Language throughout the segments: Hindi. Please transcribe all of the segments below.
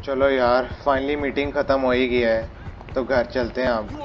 चलो यार, फाइनली मीटिंग ख़त्म हो ही गया है तो घर चलते हैं अब।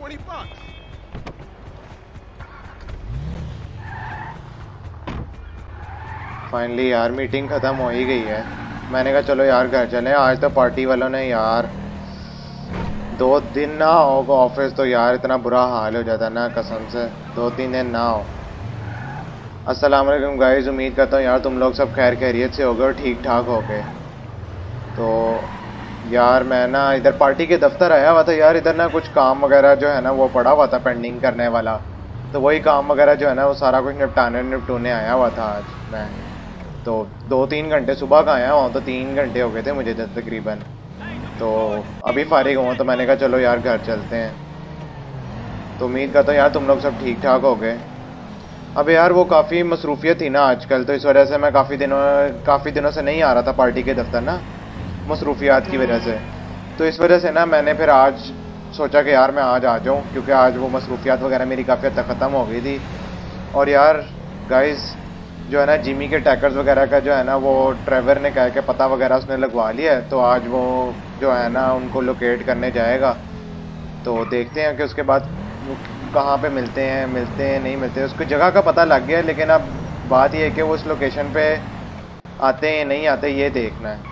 फाइनली यार मीटिंग ख़त्म हो ही गई है। मैंने कहा चलो यार घर चलें। आज तो पार्टी वालों ने यार 2 दिन ना होगा ऑफिस तो यार इतना बुरा हाल हो जाता ना, कसम से 2-3 दिन ना हो। अस्सलाम वालेकुम गाइस, उम्मीद करता हूँ यार तुम लोग सब खैर खैरियत से होगे और ठीक ठाक होगे। तो यार मैं ना इधर पार्टी के दफ्तर आया हुआ था यार। इधर ना कुछ काम वगैरह जो है ना वो पड़ा हुआ था पेंडिंग करने वाला, तो वही काम वगैरह जो है ना वो सारा कुछ निपटूने आया हुआ था आज मैं। तो 2-3 घंटे सुबह का आया हुआ, तो 3 घंटे हो गए थे मुझे तकरीबन। तो अभी फारिग हुआ तो मैंने कहा चलो यार घर चलते हैं। तो उम्मीद करता हूँ यार तुम लोग सब ठीक ठाक हो गए। अब यार वो काफ़ी मसरूफियत थी ना आजकल, तो इस वजह से मैं काफ़ी दिनों से नहीं आ रहा था पार्टी के दफ्तर ना, मसरूफियात की वजह से। तो इस वजह से ना मैंने फिर आज सोचा कि यार मैं आज आ जाऊँ, क्योंकि आज वो मसरूफियात वगैरह मेरी काफ़ी हद तक ख़त्म हो गई थी। और यार गाइस जो है ना जिमी के टैकर्स वगैरह का जो है ना वो ट्रेवर ने कहा कि पता वगैरह उसने लगवा लिया है, तो आज वो जो है ना उनको लोकेट करने जाएगा। तो देखते हैं कि उसके बाद कहाँ पे मिलते हैं नहीं मिलते हैं। उसको जगह का पता लग गया है, लेकिन अब बात यह है कि वो उस लोकेशन पे आते हैं नहीं आते ये देखना है।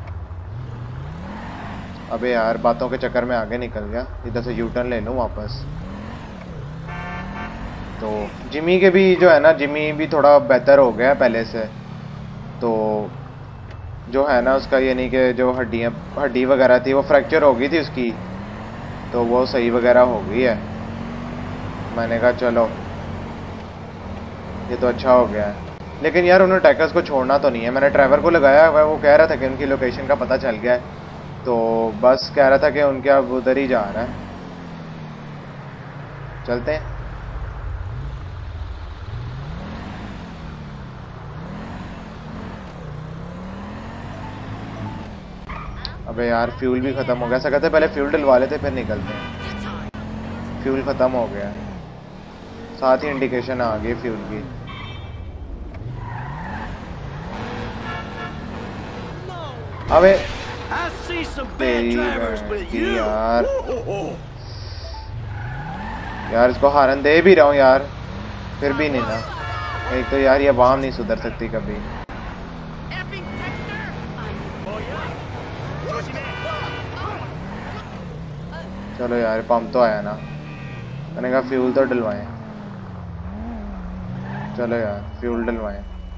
अबे यार बातों के चक्कर में आगे निकल गया, इधर से यू टर्न ले लूँ वापस। तो जिमी के भी जो है ना, जिमी भी थोड़ा बेहतर हो गया पहले से। तो जो है ना उसका ये नहीं कि जो हड्डी वगैरह थी वो फ्रैक्चर हो गई थी उसकी, तो वो सही वगैरह हो गई है। मैंने कहा चलो ये तो अच्छा हो गया है। लेकिन यार उन्होंने टैकर्स को छोड़ना तो नहीं है। मैंने ड्राइवर को लगाया हुआ है, वो कह रहा था कि उनकी लोकेशन का पता चल गया है, तो बस कह रहा था कि उनके अब उधर ही जा रहा है। चलते हैं। अबे यार फ्यूल भी ख़त्म हो गया। ऐसा कहते पहले फ्यूल डलवा लेते फिर निकलते हैं। फ्यूल ख़त्म हो गया, साथ ही इंडिकेशन आ गई फ्यूल की। अबे तेरी यार इसको हारन दे भी रहा हूँ यार, फिर भी नहीं ना। एक तो यार ये आवाम नहीं सुधर सकती कभी। चलो यार पंप तो आया ना, मैंने कहा फ्यूल तो डलवाएं। चलो यार फ्यूल डलवाएं।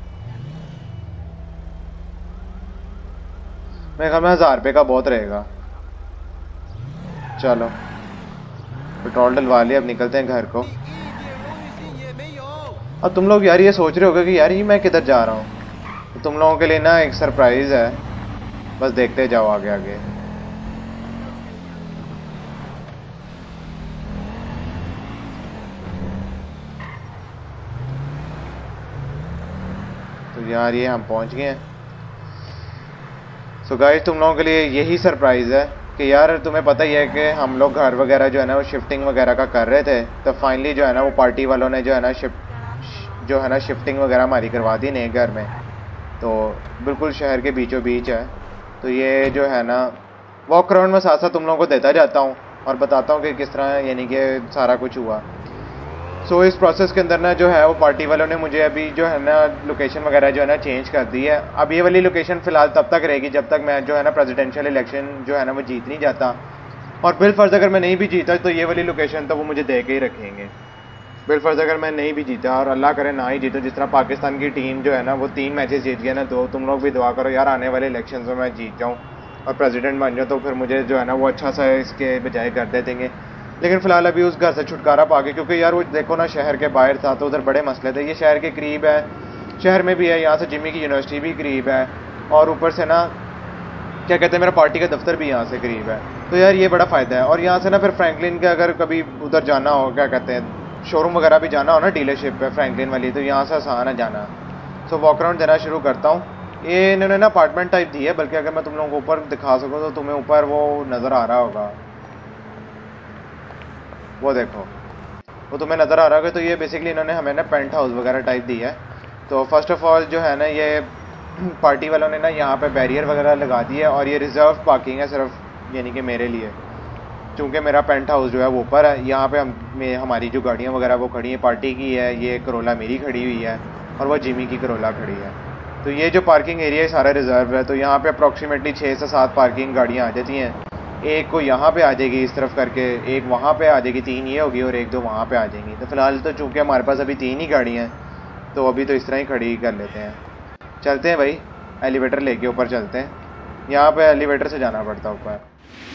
मेरे ख्याल में 1000 रुपये का बहुत रहेगा। चलो पेट्रोल डलवा लिया, अब निकलते हैं घर को। अब तुम लोग यार ये सोच रहे होगे कि यार ये मैं किधर जा रहा हूँ, तो तुम लोगों के लिए ना एक सरप्राइज़ है, बस देखते जाओ आगे आगे। तो यार ये हम पहुंच गए हैं। सो गाइस तुम लोगों के लिए यही सरप्राइज़ है कि यार तुम्हें पता ही है कि हम लोग घर वगैरह जो है ना वो शिफ्टिंग वगैरह का कर रहे थे, तो फाइनली जो है ना वो पार्टी वालों ने जो है ना शिफ्टिंग वगैरह हमारी करवा दी नए घर में। तो बिल्कुल शहर के बीचों बीच है। तो ये जो है ना वॉक अराउंड में साथ साथ तुम लोगों को देता जाता हूँ और बताता हूँ कि किस तरह यानी कि सारा कुछ हुआ। सो इस प्रोसेस के अंदर ना जो है वो पार्टी वालों ने मुझे अभी जो है ना लोकेशन वगैरह जो है ना चेंज कर दी है। अब ये वाली लोकेशन फ़िलहाल तब तक रहेगी जब तक मैं जो है ना प्रेसिडेंशियल इलेक्शन जो है ना वो जीत नहीं जाता, और बिलफर्ज अगर मैं नहीं भी जीता तो ये वाली लोकेशन तो वो मुझे दे के ही रखेंगे। बिलफर्ज अगर मैं नहीं भी जीता, और अल्लाह करे ना ही जीता, जिस तरह पाकिस्तान की टीम जो है ना वो 3 मैचेस जीत गया ना, तो तुम लोग भी दुआ करो यार आने वाले इलेक्शन में मैं जीत जाऊँ और प्रेसिडेंट बन जाऊँ, तो फिर मुझे जो है ना वो अच्छा सा इसके बजाय कर दे देंगे। लेकिन फ़िलहाल अभी उस घर से छुटकारा पा गए, क्योंकि यार वो देखो ना शहर के बाहर था तो उधर बड़े मसले थे। ये शहर के करीब है, शहर में भी है, यहाँ से जिमी की यूनिवर्सिटी भी करीब है, और ऊपर से ना क्या कहते हैं मेरा पार्टी का दफ्तर भी यहाँ से करीब है। तो यार ये बड़ा फ़ायदा है। और यहाँ से ना फिर फ्रैंकलिन के अगर कभी उधर जाना हो, क्या कहते हैं शोरूम वगैरह भी जाना हो ना, डीलरशिप पे फ्रैंकलिन वाली, तो यहाँ से आसान है जाना। सो वॉक अराउंड देना शुरू करता हूँ। ये इन्होंने ना अपार्टमेंट टाइप दी है, बल्कि अगर मैं तुम लोगों को ऊपर दिखा सकूँ तो तुम्हें ऊपर वो नज़र आ रहा होगा, वो देखो वो तुम्हें नज़र आ रहा होगा। तो ये बेसिकली इन्होंने हमें ना पेंट हाउस वगैरह टाइप दी है। तो फर्स्ट ऑफ ऑल जो है ना ये पार्टी वालों ने ना यहाँ पे बैरियर वगैरह लगा दिए और ये रिजर्व पार्किंग है सिर्फ, यानी कि मेरे लिए, क्योंकि मेरा पेंट हाउस जो है वो ऊपर है। यहाँ पे हमारी जो गाड़ियाँ वगैरह वो खड़ी हैं, पार्टी की है, ये करोला मेरी खड़ी हुई है और वो जिमी की करोला खड़ी है। तो ये जो पार्किंग एरिया सारा रिजर्व है, तो यहाँ पे अप्रॉक्सीमेटली 6 से 7 पार्किंग गाड़ियाँ आ जाती हैं। एक को यहाँ पे आ जाएगी इस तरफ करके, एक वहाँ पे आ जाएगी, 3 ये होगी और 1-2 वहाँ पे आ जाएंगी। तो फिलहाल तो चूँकि हमारे पास अभी 3 ही गाड़ियाँ हैं, तो अभी तो इस तरह ही खड़ी कर लेते हैं। चलते हैं भाई, एलिवेटर लेके ऊपर चलते हैं। यहाँ पे एलिवेटर से जाना पड़ता है ऊपर।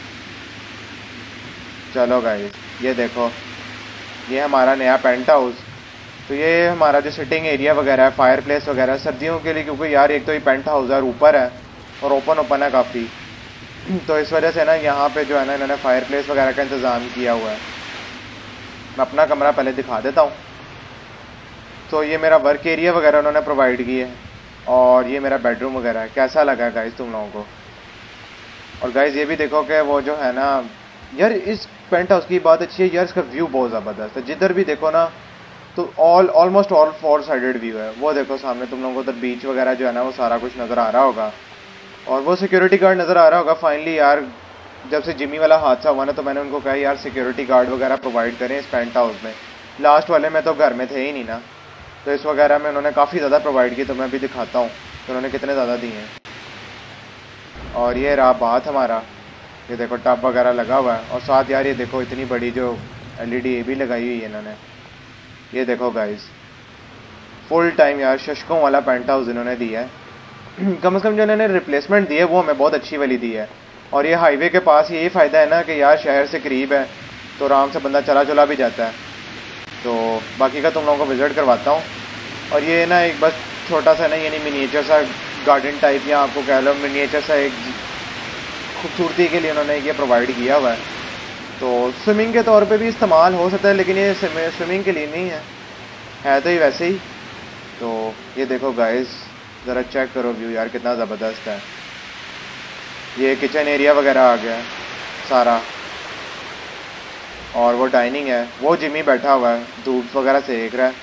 चलो गाइस, ये देखो, ये हमारा नया पेंट हाउस। तो ये हमारा जो सिटिंग एरिया वगैरह है, फायर प्लेस वगैरह सर्दियों के लिए, क्योंकि यार एक तो ये पेंट हाउस है ऊपर है और ओपन है काफ़ी, तो इस वजह से ना यहाँ पे जो है ना इन्होंने फायर प्लेस वगैरह का इंतज़ाम किया हुआ है। मैं अपना कमरा पहले दिखा देता हूँ। तो ये मेरा वर्क एरिया वगैरह उन्होंने प्रोवाइड किया है और ये मेरा बेडरूम वगैरह है। कैसा लगा गाइस तुम लोगों को? और गाइस ये भी देखो कि वो जो है ना यार, इस पेंट हाउस की बात अच्छी है यार, इसका व्यू बहुत ज़बरदस्त है। जिधर भी देखो ना तो ऑलमोस्ट ऑल 4 साइडेड व्यू है। वो देखो सामने तुम लोगों को उधर बीच वगैरह जो है ना वो सारा कुछ नज़र आ रहा होगा और वो सिक्योरिटी गार्ड नज़र आ रहा होगा। फाइनली यार, जब से जिमी वाला हादसा हुआ ना, तो मैंने उनको कहा यार सिक्योरिटी गार्ड वगैरह प्रोवाइड करें इस पेंट हाउस में। लास्ट वाले में तो घर में थे ही नहीं ना, तो इस वगैरह में उन्होंने काफ़ी ज़्यादा प्रोवाइड की। तो मैं भी दिखाता हूँ तो उन्होंने कितने ज़्यादा दिए हैं। और ये रहा बात हमारा, ये देखो टब वगैरह लगा हुआ है और साथ यार ये देखो इतनी बड़ी जो LED ये भी लगाई हुई है इन्होंने। ये देखो गाइस, फुल टाइम यार शशकों वाला पेंट हाउस इन्होंने दिया है। कम से कम जो इन्होंने रिप्लेसमेंट दी है वो हमें बहुत अच्छी वाली दी है। और ये हाईवे के पास यही फ़ायदा है ना कि यार शहर से करीब है, तो आराम से बंदा चला भी जाता है। तो बाकी का तुम लोगों को विज़िट करवाता हूँ। और ये ना एक बस छोटा सा ना, यानी मिनिएचर सा गार्डन टाइप, या आपको कह लो मिनिएचर सा एक खूबसूरती के लिए उन्होंने ये प्रोवाइड किया हुआ है। तो स्विमिंग के तौर पे भी इस्तेमाल हो सकता है, लेकिन ये स्विमिंग के लिए नहीं है तो ये वैसे ही। तो ये देखो गाइस, ज़रा चेक करो व्यू यार, कितना ज़बरदस्त है। ये किचन एरिया वगैरह आ गया है सारा, और वो डाइनिंग है, वो जिमी बैठा हुआ है धूप वगैरह सेक रहा है।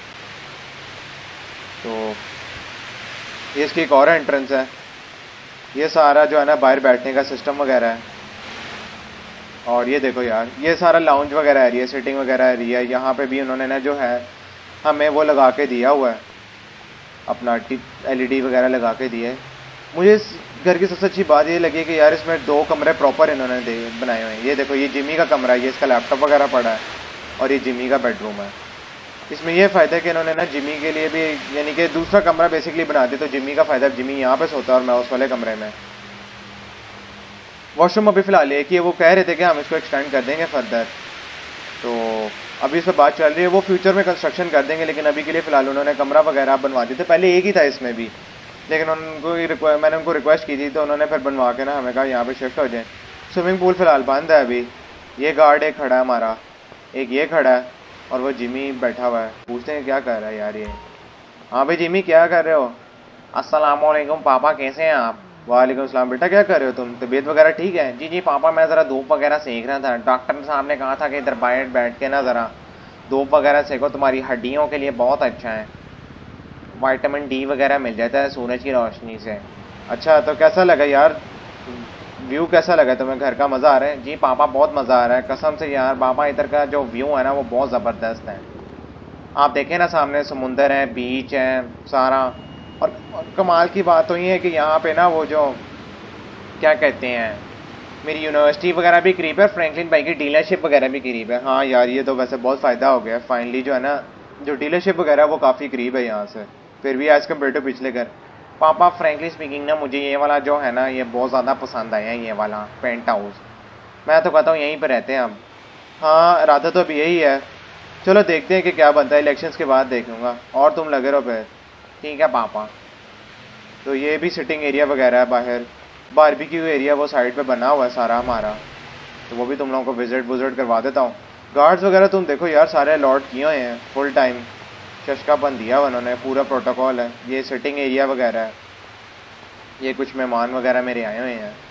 तो ये इसकी एक और एंट्रेंस है। ये सारा जो है ना बाहर बैठने का सिस्टम वगैरह है। और ये देखो यार, ये सारा लाउंज वगैरह एरिया, सिटिंग वगैरह एरिया, यहाँ पे भी उन्होंने ना जो है हमें वो लगा के दिया हुआ है, अपना LED वगैरह लगा के दिया है। मुझे इस घर की सबसे अच्छी बात ये लगी कि यार इसमें 2 कमरे प्रॉपर इन्होंने बनाए हुए हैं। ये देखो, ये जिमी का कमरा है, ये इसका लैपटॉप वगैरह पड़ा है, और ये जिमी का बेडरूम है। इसमें यह फ़ायदा है कि इन्होंने ना जिमी के लिए भी, यानी कि दूसरा कमरा बेसिकली बना दिया। तो जिमी का फ़ायदा, जिमी यहाँ पे सोता है और मैं उस वाले कमरे में। वॉशरूम अभी फ़िलहाल एक ही है, वो कह रहे थे कि हम इसको एक्सटेंड कर देंगे फर्दर, तो अभी इस पर बात चल रही है। वो फ्यूचर में कंस्ट्रक्शन कर देंगे, लेकिन अभी के लिए फ़िलहाल उन्होंने कमरा वगैरह बनवा दिए थे। पहले एक ही था इसमें भी, लेकिन मैंने उनको रिक्वेस्ट की थी, तो उन्होंने फिर बनवा के ना हमें कहा यहाँ पे शिफ्ट हो जाए। स्विमिंग पूल फ़िलहाल बंद है अभी। ये गार्ड एक खड़ा है हमारा, एक ये खड़ा है, और वो जिमी बैठा हुआ है। पूछते हैं क्या कर रहा है यार ये। हाँ भाई जिमी, क्या कर रहे हो? अस्सलाम वालेकुम पापा, कैसे हैं आप? वालेकुम सलाम बेटा, क्या कर रहे हो तुम? तबीयत वगैरह ठीक है? जी जी पापा, मैं ज़रा धूप वगैरह सेक रहा था। डॉक्टर साहब ने कहा था कि इधर बाहर बैठ के ना ज़रा धूप वगैरह सेको, तुम्हारी हड्डियों के लिए बहुत अच्छा है, विटामिन D वगैरह मिल जाता है सूरज की रोशनी से। अच्छा, तो कैसा लगा यार व्यू, कैसा लगा तुम्हें? घर का मज़ा आ रहा है? जी पापा, बहुत मज़ा आ रहा है कसम से यार पापा। इधर का जो व्यू है ना वो बहुत ज़बरदस्त है। आप देखें ना, सामने समुंदर है, बीच है सारा। और कमाल की बात तो ये है कि यहाँ पे ना वो जो क्या कहते हैं, मेरी यूनिवर्सिटी वगैरह भी करीब है, फ्रैंकलिन भाई की डीलरशिप वगैरह भी करीब है। हाँ यार, ये तो वैसे बहुत फ़ायदा हो गया फाइनली, जो है ना जो डीलरशिप वगैरह वो काफ़ी करीब है यहाँ से, फिर भी एज़ कम्पेयर टू पिछले घर। पापा फ्रैंकली स्पीकिंग ना, मुझे ये वाला जो है ना ये बहुत ज़्यादा पसंद आया है, ये वाला पेंट हाउस। मैं तो कहता हूँ यहीं पर रहते हैं हम। हाँ, इरादा तो अभी यही है। चलो देखते हैं कि क्या बनता है, इलेक्शंस के बाद देखूँगा। और तुम लगे रहो फिर। ठीक है पापा। तो ये भी सिटिंग एरिया वगैरह है बाहर, बारबेक्यू एरिया वो साइड पे बना हुआ है सारा हमारा, तो वो भी तुम लोगों को विज़िट करवा देता हूँ। गार्ड्स वगैरह तुम देखो यार, सारे अलॉट किए हुए हैं, फुल टाइम शशकापन दिया हुआ उन्होंने, पूरा प्रोटोकॉल है। ये सिटिंग एरिया वगैरह है, ये कुछ मेहमान वगैरह मेरे आए हुए हैं,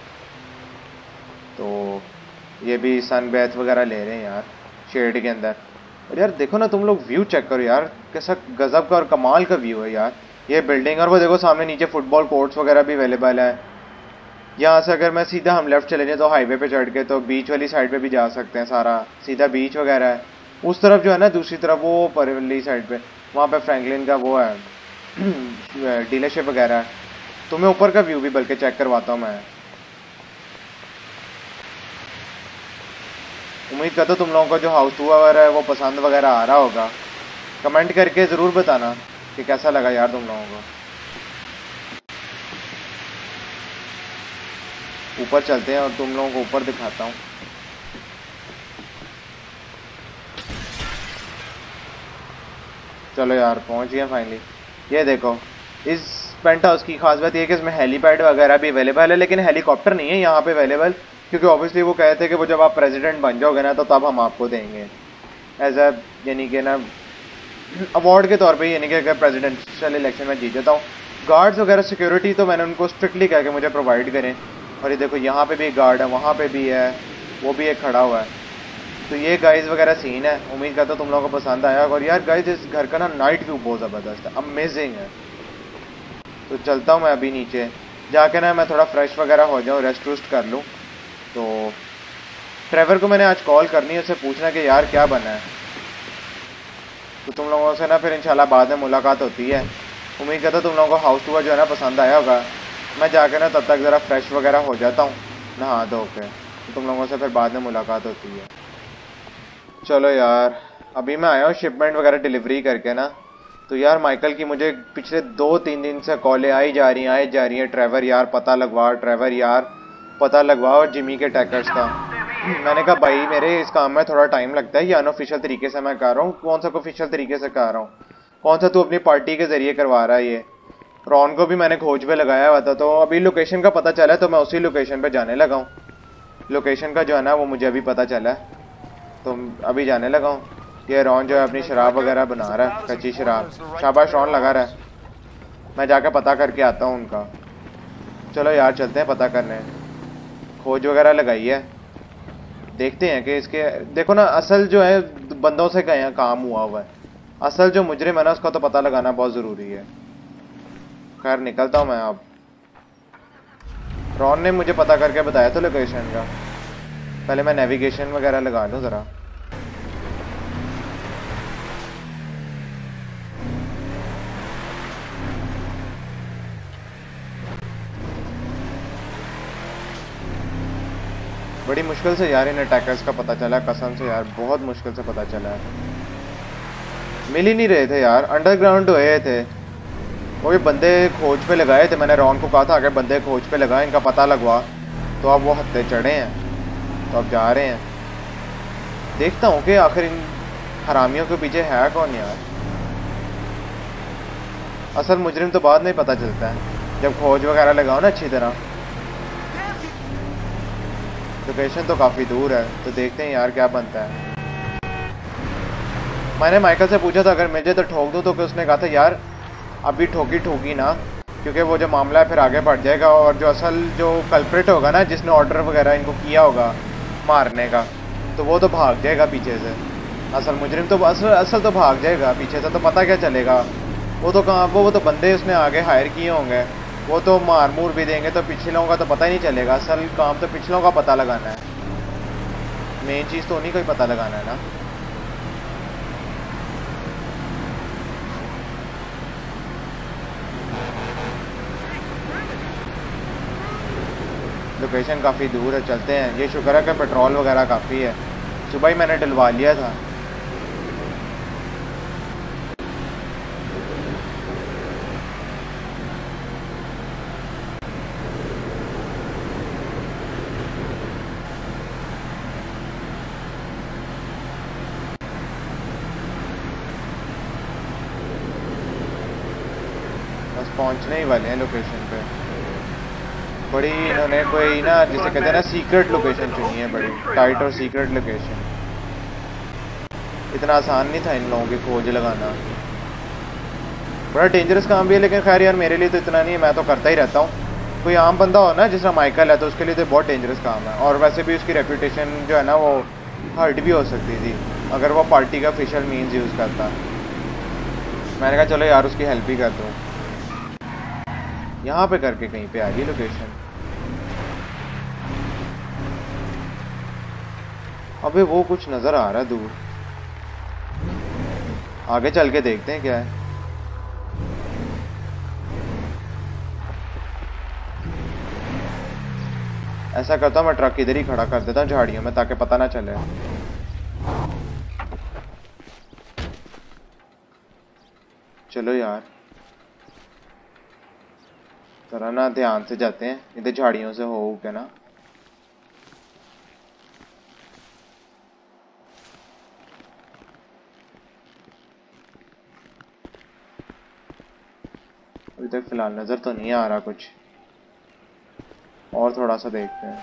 तो ये भी सन बैथ वगैरह ले रहे हैं यार शेड के अंदर। और यार देखो ना तुम लोग, व्यू चेक करो यार, कैसा गजब का और कमाल का व्यू है यार। ये बिल्डिंग, और वो देखो सामने नीचे फुटबॉल कोर्ट्स वगैरह भी अवेलेबल है। यहाँ से अगर मैं सीधा हम लेफ्ट चले जाए तो हाईवे पे चढ़ के तो बीच वाली साइड पे भी जा सकते हैं, सारा सीधा बीच वगैरह है। उस तरफ जो है ना, दूसरी तरफ वो परली साइड पे, वहाँ पे फ्रैंकलिन का वो है डीलरशिप वगैरह है। तो मैं ऊपर का व्यू भी बल्कि चेक करवाता हूँ मैं। उम्मीद करता हूँ तुम लोगों को जो हाउस टूर है वो पसंद वगैरह आ रहा होगा। कमेंट करके ज़रूर बताना कि कैसा लगा यार तुम लोगों को। ऊपर चलते हैं और तुम लोगों को ऊपर दिखाता हूँ। चलो यार पहुँच गए फाइनली। ये देखो, इस पेंट हाउस की खास बात ये है कि इसमें हेलीपैड वगैरह भी अवेलेबल है, लेकिन हेलीकॉप्टर नहीं है यहाँ पे अवेलेबल, क्योंकि ऑब्वियसली वो कहते हैं कि वो जब आप प्रेसिडेंट बन जाओगे ना तो तब हम आपको देंगे एज अ, यानी कि ना अवार्ड के तौर पे, यानी कि अगर प्रेसिडेंशियल इलेक्शन में जीत जाता हूँ। गार्ड्स वगैरह सिक्योरिटी तो मैंने उनको स्ट्रिक्टली कहा कि मुझे प्रोवाइड करें। और ये देखो यहाँ पे भी एक गार्ड है, वहाँ पे भी है, वो भी एक खड़ा हुआ है। तो ये गाइस वगैरह सीन है। उम्मीद करता हूँ तुम लोगों को पसंद आया। और यार गाइस इस घर का ना नाइट व्यू बहुत ज़बरदस्त है, अमेजिंग है। तो चलता हूँ मैं अभी नीचे जाके ना, मैं थोड़ा फ्रेश वगैरह हो जाऊँ, रेस्ट वेस्ट कर लूँ। तो ट्रेवर को मैंने आज कॉल करनी है, उससे पूछना कि यार क्या बना है। तो तुम लोगों से ना फिर इंशाल्लाह बाद में मुलाकात होती है। उम्मीद करता हूँ तुम लोगों को हाउस टूर जो है ना पसंद आया होगा। मैं जाके ना तब तक ज़रा फ्रेश वगैरह हो जाता हूँ नहा धो के, तो तुम लोगों से फिर बाद में मुलाकात होती है। चलो यार, अभी मैं आया हूँ शिपमेंट वगैरह डिलीवरी करके ना। तो यार माइकल की मुझे पिछले 2-3 दिन से कॉलें आई जा रही हैं, ट्रेवर यार पता लगवा, ट्रेवर यार पता लगवा, और जिमी के टैकर्स का। मैंने कहा भाई मेरे इस काम में थोड़ा टाइम लगता है, ये अनऑफिशियल तरीके से मैं कर रहा हूँ। कौन सा ऑफिशियल तरीके से कर रहा हूँ, कौन सा तू अपनी पार्टी के ज़रिए करवा रहा है। ये रॉन को भी मैंने खोज पे लगाया हुआ था, तो अभी लोकेशन का पता चला है तो मैं उसी लोकेशन पे जाने लगा हूँ। लोकेशन का जो है ना वो मुझे अभी पता चला है, तो अभी जाने लगा हूँ। ये रॉन जो है अपनी शराब वगैरह बना रहा है, कच्ची शराब। शाबाश रॉन लगा रहा है। मैं जाकर पता करके आता हूँ उनका। चलो यार चलते हैं पता करने। खोज वगैरह लगाई है, देखते हैं कि इसके, देखो ना असल जो है बंदों से कहीं काम हुआ हुआ है, असल जो मुजरिम है ना उसका तो पता लगाना बहुत ज़रूरी है। खैर निकलता हूँ मैं अब। रॉन ने मुझे पता करके बताया था लोकेशन का। पहले मैं नेविगेशन वगैरह लगा लूँ ज़रा। बड़ी मुश्किल से यार इन अटैकर्स का पता चला, कसम से यार बहुत मुश्किल से पता चला है। मिल ही नहीं रहे थे यार, अंडरग्राउंड हुए थे। वो भी बंदे खोज पे लगाए थे, मैंने रॉन को कहा था अगर बंदे खोज पे लगाए इनका पता लगवा। तो अब वो हत्थे चढ़े हैं, तो अब जा रहे हैं। देखता हूँ कि आखिर इन हरामियों के पीछे है कौन यार। असल मुजरिम तो बाद में पता चलता है जब खोज वगैरह लगाओ ना अच्छी तरह। लोकेशन तो काफ़ी दूर है, तो देखते हैं यार क्या बनता है। मैंने माइकल से पूछा था अगर मुझे तो ठोक दूँ, तो उसने कहा था यार अभी ठोकी ना, क्योंकि वो जो मामला है फिर आगे बढ़ जाएगा। और जो असल जो कल्प्रिट होगा ना, जिसने ऑर्डर वगैरह इनको किया होगा मारने का, तो वो तो भाग जाएगा पीछे से। असल मुजरिम तो असल तो भाग जाएगा पीछे से, तो पता क्या चलेगा। वो तो कहाँ, वो तो बंदे उसने आगे हायर किए होंगे, वो तो मार मूर भी देंगे, तो पिछलों का तो पता ही नहीं चलेगा। असल काम तो पिछलों का पता लगाना है, मेन चीज़ तो उन्हीं को ही पता लगाना है ना। लोकेशन काफ़ी दूर है, चलते हैं। ये शुक्र है कि पेट्रोल वगैरह काफ़ी है, सुबह ही मैंने डलवा लिया था। बस पहुंचने ही वाले हैं लोकेशन पे। बड़ी इन्होंने कोई ना, जिसे कहते हैं ना सीक्रेट लोकेशन चुनी है, बड़ी टाइट और सीक्रेट लोकेशन। इतना आसान नहीं था इन लोगों की खोज लगाना, बड़ा डेंजरस काम भी है। लेकिन खैर यार मेरे लिए तो इतना नहीं है, मैं तो करता ही रहता हूँ। कोई आम बंदा हो ना जिस तरह माइकल है, तो उसके लिए तो बहुत डेंजरस काम है। और वैसे भी उसकी रेपुटेशन जो है ना वो हर्ट भी हो सकती थी अगर वो पार्टी का ऑफिशियल मीन्स यूज़ करता। मैंने कहा चलो यार उसकी हेल्प ही कर दूँ। यहाँ पे करके कहीं पे आ गई लोकेशन। अबे वो कुछ नजर आ रहा है दूर, आगे चल के देखते हैं क्या है। ऐसा करता हूँ मैं ट्रक इधर ही खड़ा कर देता हूँ झाड़ियों में, ताकि पता ना चले। चलो यार जरा ना ध्यान से जाते हैं, इधर झाड़ियों से हो के ना। अभी तक फिलहाल नजर तो नहीं आ रहा कुछ, और थोड़ा सा देखते हैं।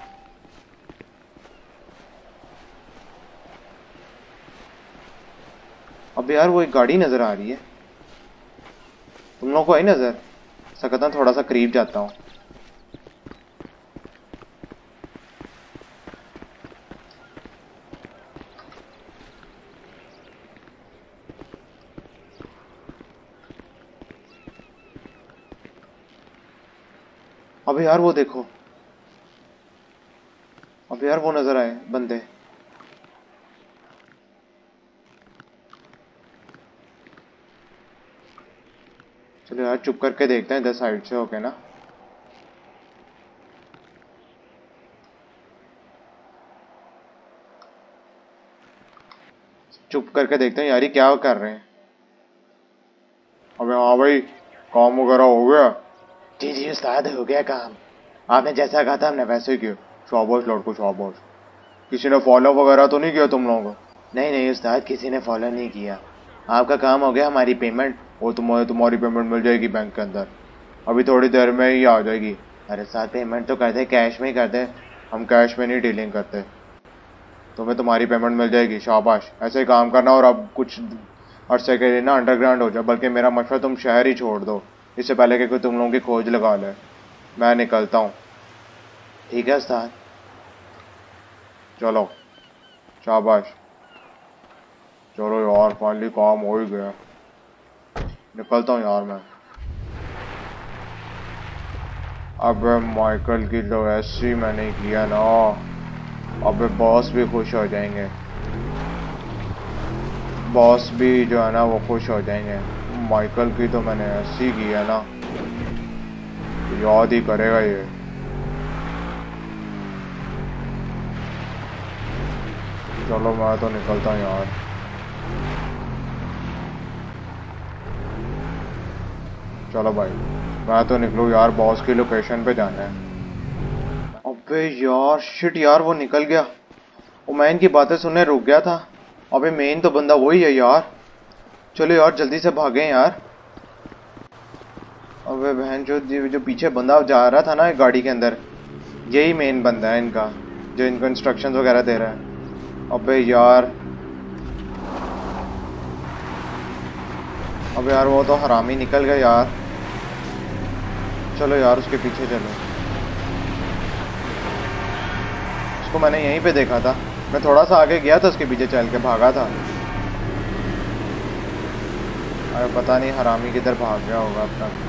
अब यार वो एक गाड़ी नजर आ रही है, तुम लोगों को आई नजर? सकता थोड़ा सा करीब जाता हूँ। अब यार वो देखो, अब यार वो नजर आए बंदे। चलो यार चुप करके देखते हैं इधर साइड से होके ना। चुप करके देखते हैं यार, ये क्या कर रहे हैं। अबे हाँ भाई, काम वगैरह हो गया? जी जी उस्ताद, हो गया काम। आपने जैसा कहा था हमने वैसे ही किया। शाबाश लड़को शाबाश। किसी ने फॉलो वगैरह तो नहीं किया तुम लोगों को? नहीं नहीं उस्ताद, किसी ने फॉलो नहीं किया। आपका काम हो गया, हमारी पेमेंट वो तुम्हारी पेमेंट मिल जाएगी बैंक के अंदर, अभी थोड़ी देर में ही आ जाएगी। अरे सर पेमेंट तो कर दे, कैश में ही कर दे, हम कैश में नहीं डीलिंग करते। तुम्हें तुम्हारी पेमेंट मिल जाएगी, शाबाश। ऐसे ही काम करना, और अब कुछ अरसे के लिए ना अंडरग्राउंड हो जाए। बल्कि मेरा मशवरा तुम शहर ही छोड़ दो, इससे पहले कि कोई तुम लोगों की खोज लगा ले। मैं निकलता हूँ। ठीक है उस्ताद। चलो शाबाश। चलो यार फाइनली काम हो ही गया, निकलता हूँ यार मैं। अब माइकल की तो ऐसी मैंने किया ना, अब बॉस भी खुश हो जाएंगे, बॉस भी जो है ना वो खुश हो जाएंगे। माइकल की तो मैंने ऐसी किया ना, याद ही करेगा ये। चलो मैं तो निकलता हूँ यार। चलो भाई मैं तो निकलूँ यार, बॉस की लोकेशन पे जाना है। अबे यार शिट यार, वो निकल गया। वो मैं इनकी बातें सुनने रुक गया था। अबे मेन तो बंदा वही है यार। चलो यार जल्दी से भागें यार। अबे बहन जो पीछे बंदा जा रहा था ना गाड़ी के अंदर, यही मेन बंदा है इनका, जो इनको इंस्ट्रक्शंस वगैरह दे रहा है। अबे यार, अबे यार वो तो हरामी निकल गया यार। चलो यार उसके पीछे चलो। उसको मैंने यहीं पे देखा था, मैं थोड़ा सा आगे गया था उसके पीछे चल के भागा था। अरे पता नहीं हरामी किधर भाग गया होगा अब तक।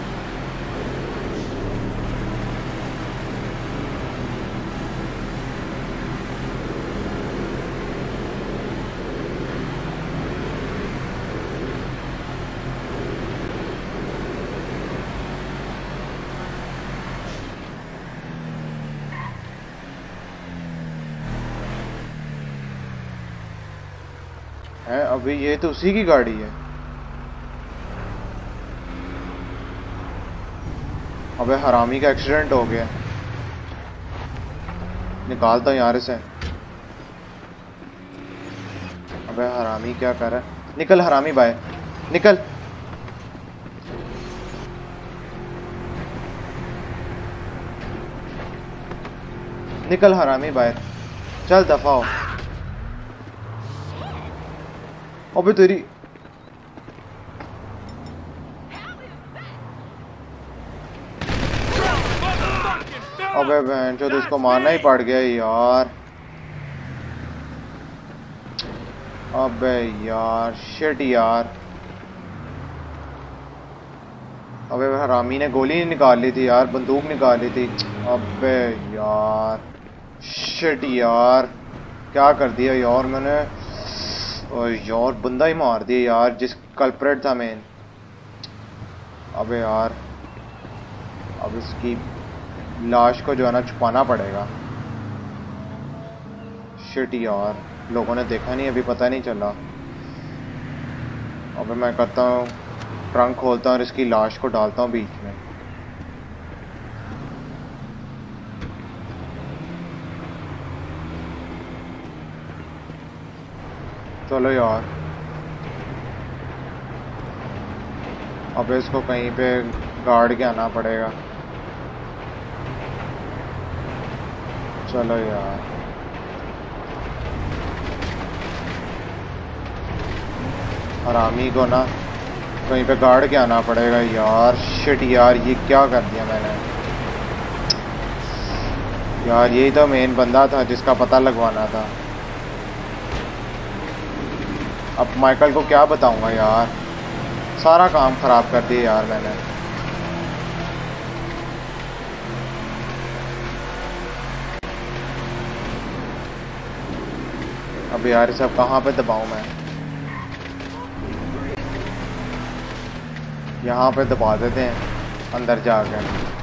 है अभी ये तो उसी की गाड़ी है। अबे हरामी का एक्सीडेंट हो गया, निकालता हूँ यार इसे। अबे हरामी क्या कर रहा है, निकल हरामी भाई निकल। निकल हरामी बाहर, चल दफा हो। अबे तेरी, अबे बहन चो तो इसको मारना ही पड़ गया यार। अबे यार शिट यार। अबे हरामी ने गोली निकाल ली थी यार, बंदूक निकाल ली थी। अबे यार शिट यार, क्या कर दिया यार मैंने। और यार बंदा ही मार दिया यार, जिस कल्प्रेट था मेन। अबे यार अब इसकी लाश को जो है ना छुपाना पड़ेगा। शिट यार, लोगों ने देखा नहीं, अभी पता नहीं चला। अबे मैं करता हूँ, ट्रंक खोलता हूँ और इसकी लाश को डालता हूँ बीच में। चलो यार, अब इसको कहीं पे गाड़ के आना पड़ेगा। चलो यार, हरामी को ना कहीं पे गाड़ के आना पड़ेगा यार। शिट यार, ये क्या कर दिया मैंने यार। यही तो मेन बंदा था जिसका पता लगवाना था। अब माइकल को क्या बताऊंगा यार, सारा काम खराब कर दिया यार मैंने। अब यार सब कहाँ पे दबाऊं मैं? यहाँ पे दबा देते हैं अंदर जाकर।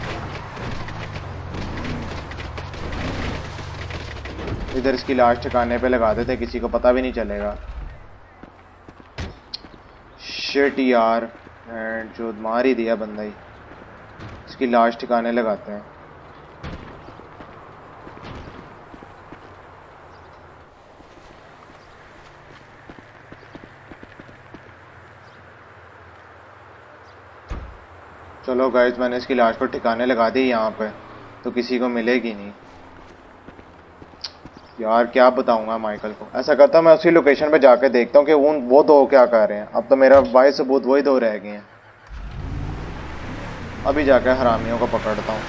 इधर इसकी लाश ठिकाने पे लगा देते हैं, किसी को पता भी नहीं चलेगा। शिट यार, जो मार ही दिया बंदा ही। इसकी लाश ठिकाने लगाते हैं। चलो गाइस, मैंने इसकी लाश को ठिकाने लगा दी यहाँ पे, तो किसी को मिलेगी नहीं यार। क्या बताऊंगा माइकल को। ऐसा करता हूँ, मैं उसी लोकेशन पे जाके देखता हूँ कि वो दो क्या कर रहे हैं। अब तो मेरा वाही सबूत वही दो रह गए हैं। अभी जाके हरामियों को पकड़ता हूँ।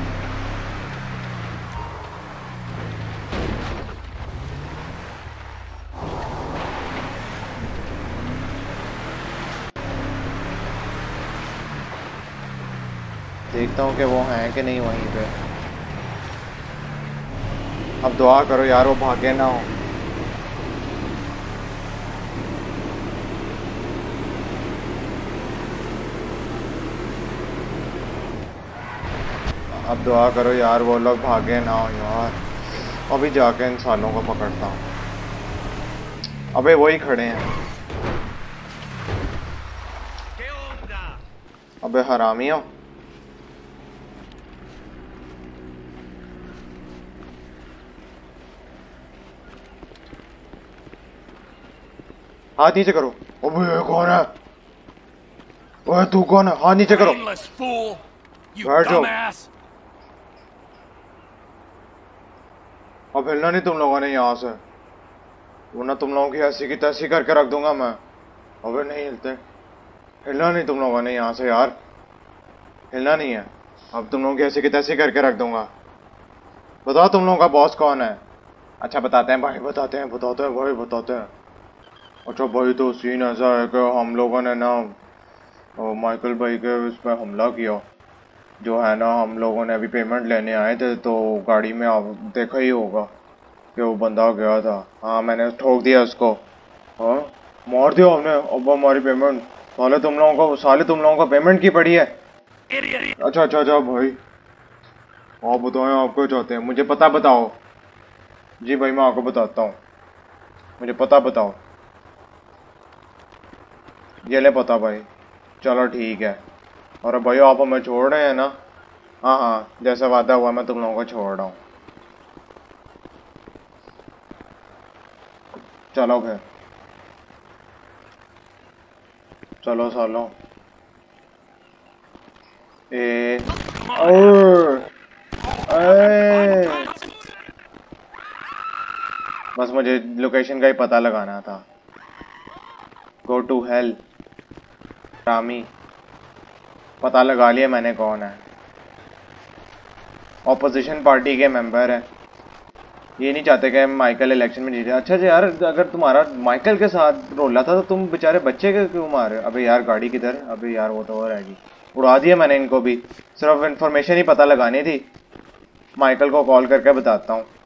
देखता हूँ कि वो हैं कि नहीं वहीं पे। अब दुआ करो यार वो भागे ना हो। अब दुआ करो यार वो लोग भागे ना हो यार। अभी जाके इन सालों को पकड़ता हूँ। अबे वही खड़े हैं। अबे हरामियों, हाथ नीचे करो। अबे ये कौन है? ओए तू कौन है? हाथ नीचे करो। बैठ जाओ। अब हिलना नहीं तुम लोगों ने यहाँ से, वरना तुम लोगों की ऐसी की तैसी करके रख दूंगा मैं। अबे नहीं हिलते, हिलना नहीं तुम लोगों ने यहाँ से यार, हिलना नहीं है। अब तुम लोगों की ऐसी की तैसी करके रख दूंगा। बताओ तुम लोगों का बॉस कौन है? अच्छा बताते हैं भाई, बताते हैं भाई, बताते हैं। अच्छा भाई, तो सीन ऐसा है कि हम लोगों ने ना माइकल भाई के उस पर हमला किया। जो है ना, हम लोगों ने अभी पेमेंट लेने आए थे, तो गाड़ी में देखा ही होगा कि वो बंदा गया था। हाँ मैंने ठोक दिया उसको। हाँ मार दिया हमने। अब हमारी पेमेंट साले तुम लोगों को पेमेंट की पड़ी है। अच्छा भाई, आप बताएं आप क्या चाहते हैं? मुझे पता बताओ। जी भाई मैं आपको बताता हूँ, मुझे पता बताओ। ये ले पता भाई। चलो ठीक है। और भाई आप हमें छोड़ रहे हैं ना? हाँ हाँ, जैसा वादा हुआ मैं तुम लोगों को छोड़ रहा हूँ। चलो फिर, चलो सालो। ए बस मुझे लोकेशन का ही पता लगाना था। Go to hell. रामी, पता लगा लिया मैंने कौन है। ऑपोजिशन पार्टी के मेंबर है। ये नहीं चाहते कि माइकल इलेक्शन में जीते। अच्छा जी यार, अगर तुम्हारा माइकल के साथ रोला था तो तुम बेचारे बच्चे के क्यों मारे? अबे यार गाड़ी किधर? अबे यार वो तो और रहेगी। उड़ा दिया मैंने इनको भी। सिर्फ इन्फॉर्मेशन ही पता लगानी थी। माइकल को कॉल करके बताता हूँ।